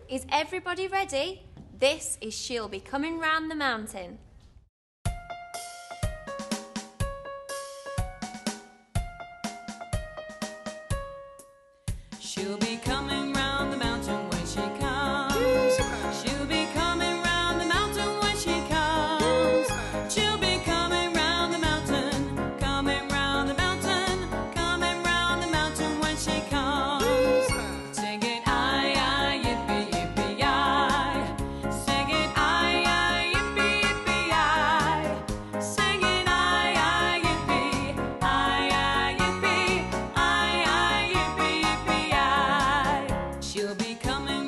Is everybody ready? This is She'll Be Coming Round the Mountain. She'll be coming round the mountain when she comes. She'll be coming round the mountain when she comes. She'll be coming round the mountain, coming round the mountain, coming round the mountain when she comes. Singing eye-eye-yippee-yippee-eye, singing eye-eye-yippee-yippee-eye, singing eye-eye-yippee, eye-eye-yippee, eye-eye-yippee-yippee-eye. She'll be coming